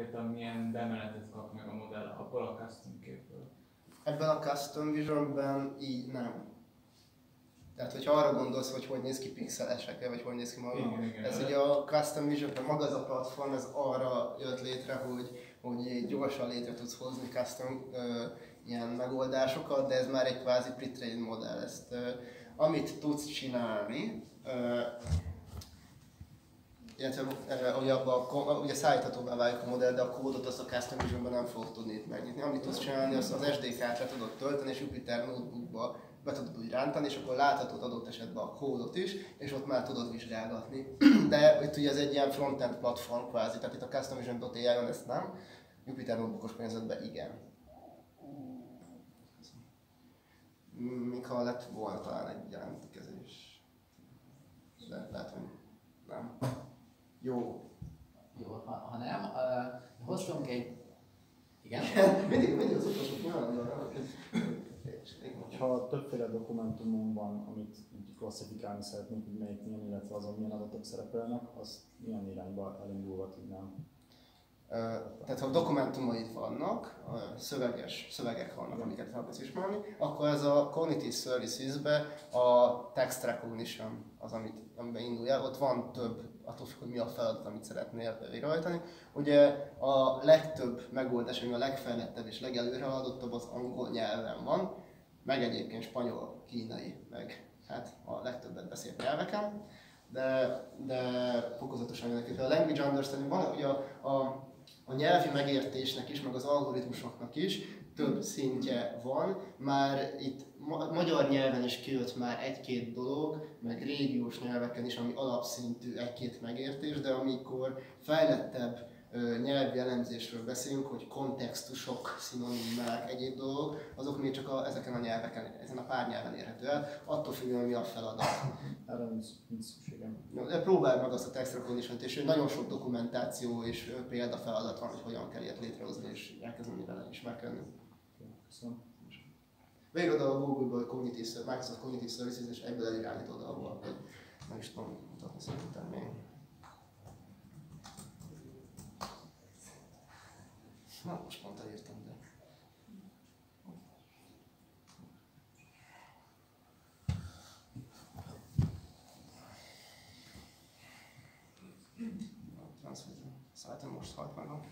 konkrétan milyen bemeletet kap meg a modell abból a custom képből? Ebben a Custom Visionben így nem. Tehát, hogyha arra gondolsz, hogy néz ki pixelesek, vagy hogy néz ki maga, Igen, ez ugye a Custom Visionben maga az a platform, ez arra jött létre, hogy gyorsan létre tudsz hozni custom ilyen megoldásokat, de ez már egy kvázi pre-trained modell. Ezt, amit tudsz csinálni, illetve ugye szállíthatóvá válik a modell, de a kódot azt a Custom Visionben nem fogod tudni itt megnyitni. Amit tudsz csinálni, azt az SDK-t le tudod tölteni, és Jupyter Notebookba be tudod úgy rántani, és akkor láthatod adott esetben a kódot is, és ott már tudod vizsgálgatni. De itt ugye ez egy ilyen frontend platform kvázi, tehát itt a CustomVision.ai-on ezt nem, Jupyter Notebookos környezetben igen. Még ha lett volna talán egy jelentkezés. De lehet, hogy nem. Jó. Jó, ha nem, hoztunk egy... Igen? mindig az utolsó pillanatban. Ha többféle dokumentumon van, amit klasszifikálni szeretnénk, hogy melyik milyen, illetve azon milyen adatok szerepelnek, az milyen irányba elindulva tudnám? Tehát ha dokumentumaid vannak, szövegek vannak, amiket fel tudsz ismerni, akkor ez a Cognitive Services-be a Text Recognition az, amiben indulj el. Ott van több, attól függ, hogy mi a feladat, amit szeretnél végrehajtani. Ugye a legtöbb megoldás, ami a legfejlettebb és legelőrehaladottabb, az angol nyelven van, meg egyébként spanyol, kínai, meg hát a legtöbbet beszélt nyelveken, de fokozatosan jönnek. A language understanding van, ugye a nyelvi megértésnek is, meg az algoritmusoknak is több szintje van. Már itt magyar nyelven is kijött már egy-két dolog, meg régiós nyelveken is, ami alapszintű egy-két megértés, de amikor fejlettebb nyelvi elemzésről beszélünk, hogy kontextusok, szinonimák, egyéb dolgok, azok még csak ezeken a nyelveken, ezen a pár nyelven érhető el, attól függően, mi a feladat. Erre nincs szükségem. De próbálj meg azt a text recognition-t, és nagyon sok dokumentáció és példafeladat van, hogy hogyan kell ilyet létrehozni, és elkezdeni vele ismerkedni. Köszönöm. Végül oda a Google-ból Microsoft Cognitive Services, és egyből elirányít oda, ahol meg is tudom mutatni szerintem még. Na, most pont elírtam, de... Szerintem most halt meg a...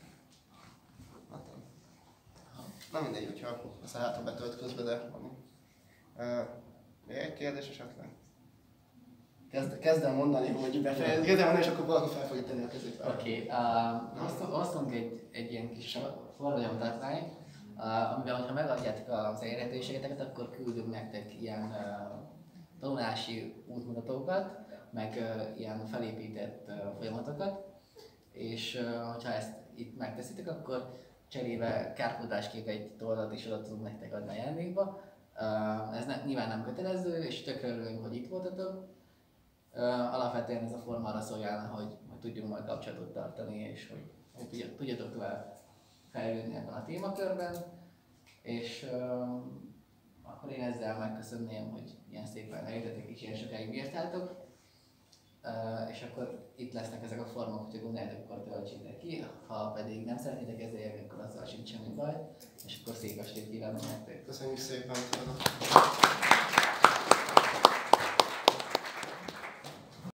Nem mindegy, hogyha ezt a hátra betölt közben, de valami. Még egy kérdés esetleg? Kezdem mondani, hogy befejezni, kezdem mondani, és akkor valaki fel fogja tenni a kezét. Oké, hoztunk egy ilyen kis forranyomtatványt, amiben, ha megadjátok az elérhetőségeteket, akkor küldünk nektek ilyen tanulási útmutatókat, meg ilyen felépített folyamatokat, és hogyha ezt itt megteszitek, akkor cserébe kárpótásképp egy tollat is oda tudunk nektek adni ajándékba. Ez nyilván nem kötelező, és tökre örülünk, hogy itt voltatok. Alapvetően ez a forma arra szolgálna, hogy tudjunk majd kapcsolatot tartani, és hogy tudjatok tovább fejlődni ebben a témakörben. És akkor én ezzel megköszönném, hogy ilyen szépen eljöttetek és ilyen sokáig bírtátok. És akkor itt lesznek ezek a formák, hogyha gondoljátok, akkor töltsétek ki, ha pedig nem szeretnétek ezzel élni, akkor azzal sincs semmi baj, és akkor szép estét kívánok nektek. Köszönjük szépen!